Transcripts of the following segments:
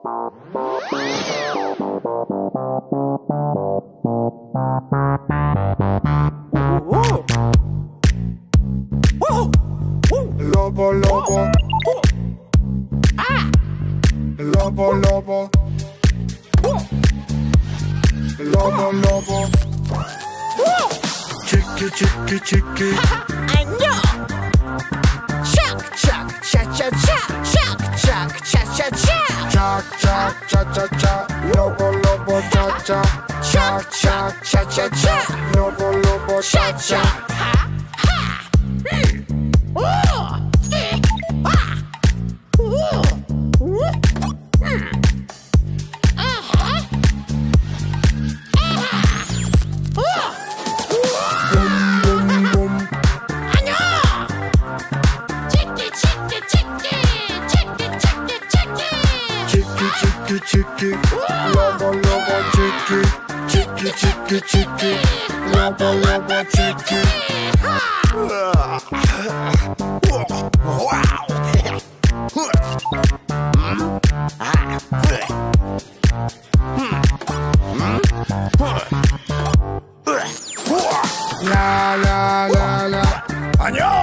러버 러버 러버 러버 러버 러버 치키 치키 치키 안녕 짝짝 차차차 짝짝 차차차 짝짝 차차차 러버 러버 차차 짝짝 차차차 러버 러버 차차 치키 러버 러버 치키 치키 치키 치키 러버 러버 치키 라라라라 안녕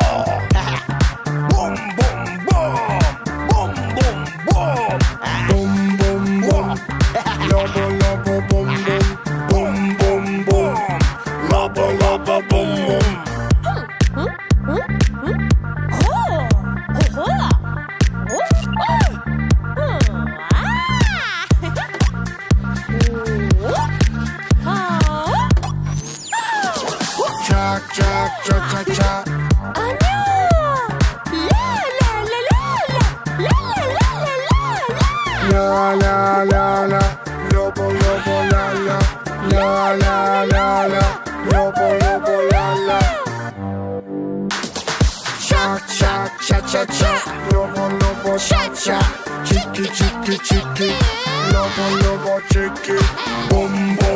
짝짝짝짝짝 라라라라 러버 러버 라라 라라라라 러버 러버 라라 짝짝차차차 러버 러버 차차 치키 치키 치키 러버 러버 치키 봄봄